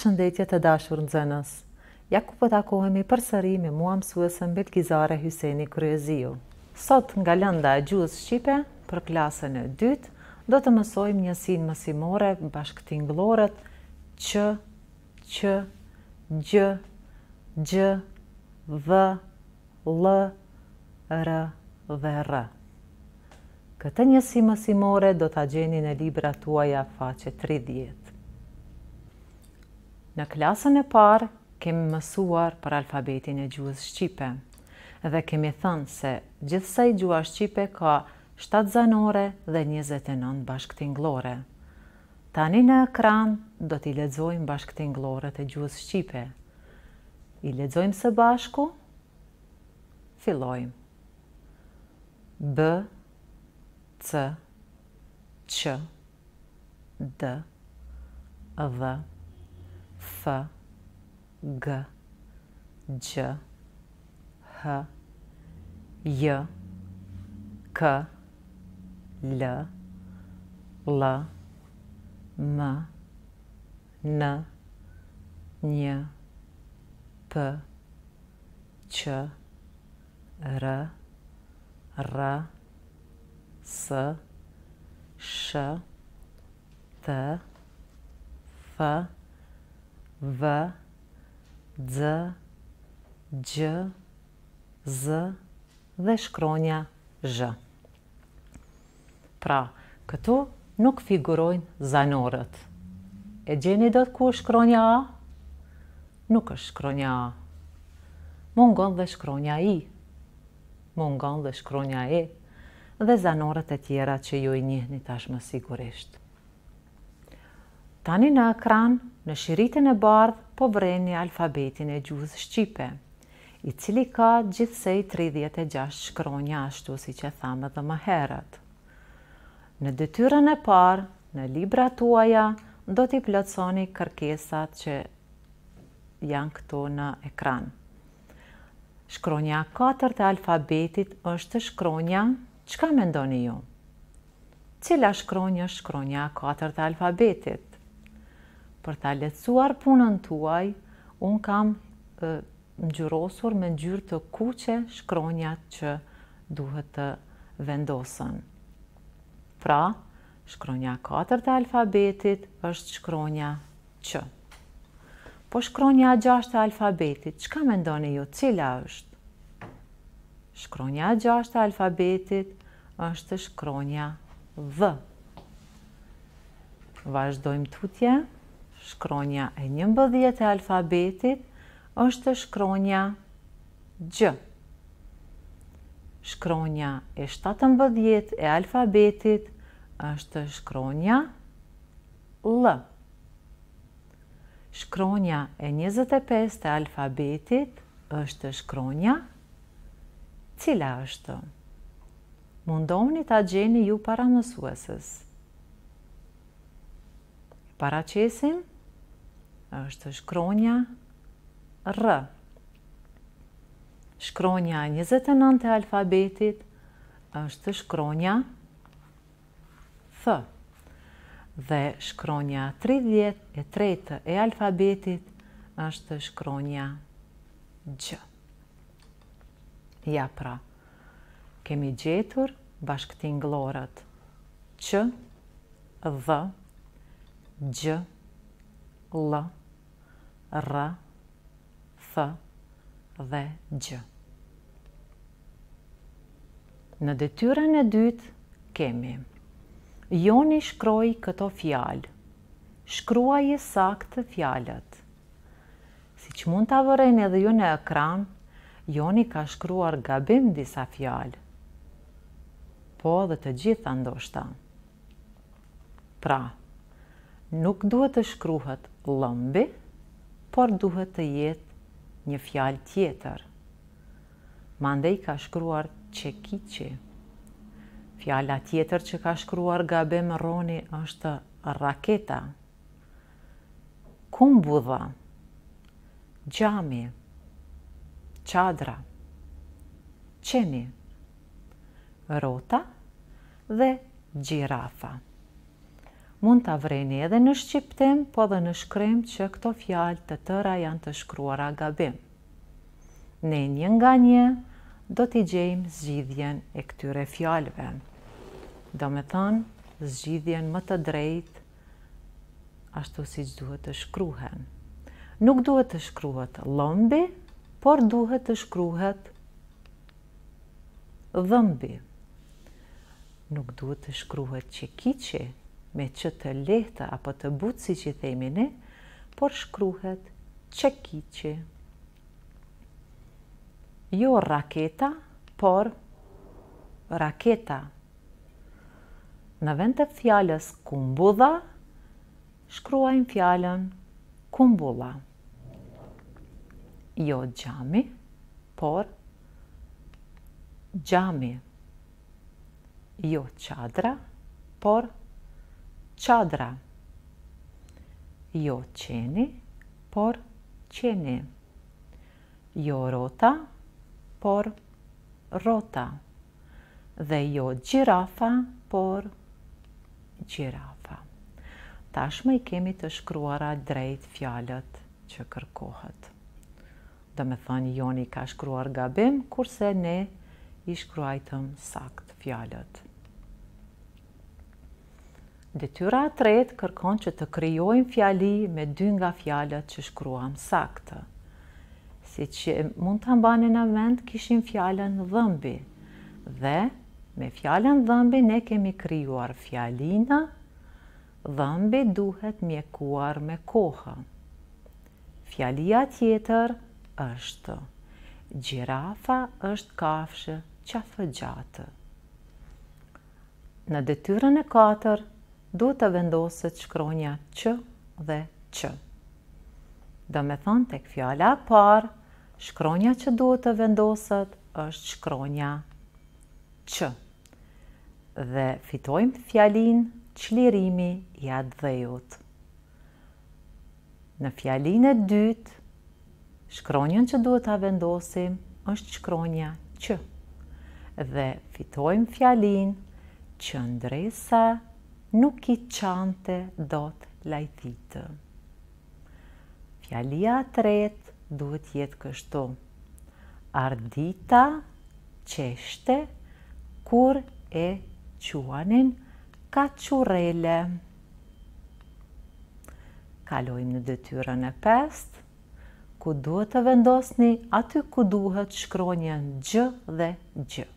Përshëndetje të dashur nxënës. Ja ku po takohemi përsëri me mua mësuesën Belgizare Hyseni Kryeziu. Sot nga lënda e gjuhës shqipe për klasën e dytë do të mësojmë njësinë mësimore bashkëtingëllorët q, q, gj, gj, v, l, r dhe r. Këtë njësi mësimore do ta gjeni në librat tuaja faqe 30. Në klasën e parë kemi mësuar për alfabetin e gjuhës shqipe dhe kemi thënë se gjithsej gjuha shqipe ka 7 zanore dhe 29 bashkëtingëllore. Tani në ekran do t'i lexojmë bashkëtingëllorët e gjuhës shqipe. I lexojmë së bashku? Fillojmë. B, C, Q, D, V, F, G, Gj, H, J, K, L, L, M, N, Nj, P, Q, R, R, S, Sh, T, F, V, D, Gj, Z dhe shkronja Zh. Pra, këtu nuk figurojnë zanorët. E gjeni dot ku është shkronja A? Nuk është shkronja A. Mungon dhe shkronja I. Mungon dhe shkronja E dhe zanorët e tjera që ju i njihni tashmë sigurisht. Tani në ekran, në shiritën e bardhë, po vreni alfabetin e gjuhës shqipe, i cili ka gjithsej 36 shkronja ashtu si që thamë edhe më herët. Në detyrën e parë, në librat tuaja, do t'i plotësoni kërkesat që janë këtu në ekran. Shkronja 4 të alfabetit është shkronja, çka mendoni ju? Cila shkronjë është shkronja 4 të alfabetit? Për ta lehtësuar punën tuaj, unë kam ngjyrosur me ngjyrë të kuqe shkronjat që duhet të vendosen. Pra, shkronja 4 të alfabetit është shkronja Q. Po shkronja 6 të alfabetit, çka mendoni ju, cila është? Shkronja 6 të alfabetit është shkronja V. Vazhdojmë tutje. Shkronja e 11 e alfabetit është shkronja Gj. Shkronja e 17 e alfabetit është shkronja L. Shkronja e 25 e alfabetit është shkronja, cila është? Mundohuni ta gjeni ju para mësuesës. Paraqesim, është shkronja R. Shkronja 29 e alfabetit është shkronja F. Dhe shkronja 33 e alfabetit është shkronja Gj. Ja pra, kemi gjetur bashkëtingëllorët Q, V, Gj, L, R, F dhe Gj. Në detyrën e dytë kemi: Joni shkroi këto fjalë. Shkruaje saktë fjalët. Siç mund ta vëreni edhe ju në ekran, Joni ka shkruar gabim disa fjalë. Po dhe të gjitha ndoshta. Pra, nuk duhet të shkruhet llëmbi, por duhet të jetë një fjalë tjetër. Mandej ka shkruar çekiçi. Fjala tjetër që ka shkruar gabim Roni është raketa. Kumbudha, xhami, çadra, qeni, rota dhe gjirafa. Mund të avreni edhe në shqiptim, po dhe në shkrim që këto fjalë të tëra janë të shkruara gabim. Ne një nga një do t'i gjejmë zgjidhjen e këtyre fjalëve. Do me thënë, zgjidhjen më të drejtë, ashtu si që duhet të shkruhen. Nuk duhet të shkruhet lëmbi, por duhet të shkruhet dhëmbi. Nuk duhet të shkruhet qekiqi, me që të lehtë apo të butë si që themi ne, por shkruhet qekiqi. Jo raketa, por raketa. Në vend të fjalës kumbudha, shkruajmë fjalën kumbulla. Jo xhami, por xhami. Jo çadra, por çadra. Jo qeni, por qeni. Jo rota, por rota. Dhe jo gjirafa, por gjirafa. Tashmë i kemi të shkruara drejt fjalët që kërkohet. Do me thënë, Joni ka shkruar gabim, kurse ne i shkruajtëm sakt fjalët. Detyra e tretë kërkon që të krijojmë fjali me 2 nga fjalët që shkruam saktë. Si që mund të mbani në mend, kishim fjalën dhëmbi. Dhe me fjalën dhëmbi ne kemi krijuar fjalina, dhëmbi duhet mjekuar me kohë. Fjalia tjetër është gjirafa është kafshë qafëgjatë. Në detyrën e 4 duhet të vendoset shkronja q dhe q. Do me thonë, tek fjala e parë, shkronja që duhet të vendoset është shkronja q. Dhe fitojmë fjalin çlirimi i atë dhejut. Në fjalin e dytë, shkronjën që duhet ta vendosim është shkronja q. Dhe fitojmë fjalin qëndresa nuk i qante dot lajthitë. Fjalia e tretë duhet jetë kështu. Ardita qeshte kur e quanin kaçurrele. Kalojmë në detyrën e 5, ku duhet të vendosni aty ku duhet shkronjën gj dhe gj.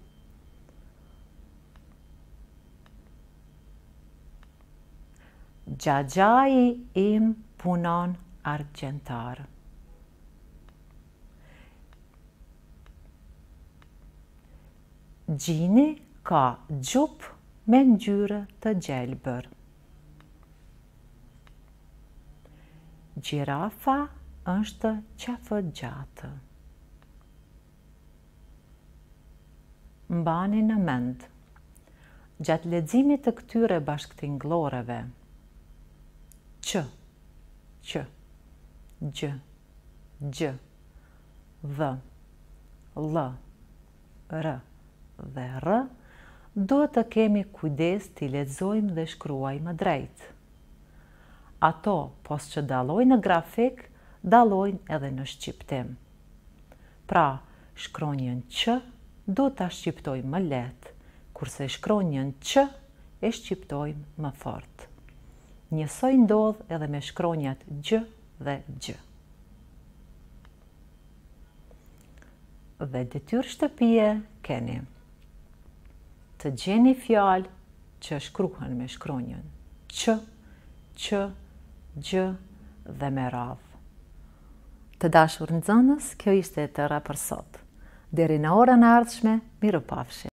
Xhaxhai im punon argjentar. Gjini ka gjup me ngjyrë të gjelbër. Gjirafa është qafëgjatë. Mbani në mend, gjatë leximit të këtyre bashkëtingëlloreve, q, q, gj, gj, v, l, r dhe r, duhet të kemi kujdes t'i lexojmë dhe shkruajmë drejt. Ato, pos që dallojnë në grafik, dallojnë edhe në shqiptim. Pra, shkronjën q duhet ta shqiptojmë më lehtë, kurse shkronjën q e shqiptojmë më fort. Njësoj ndodh edhe me shkronjat gj dhe gj. Dhe detyrë shtëpie keni të gjeni fjalë që shkruhen me shkronjën q, q, gj dhe me radhë. Të dashur nxënës, kjo ishte e tëra për sot. Deri në orën e ardhshme, mirupafshim.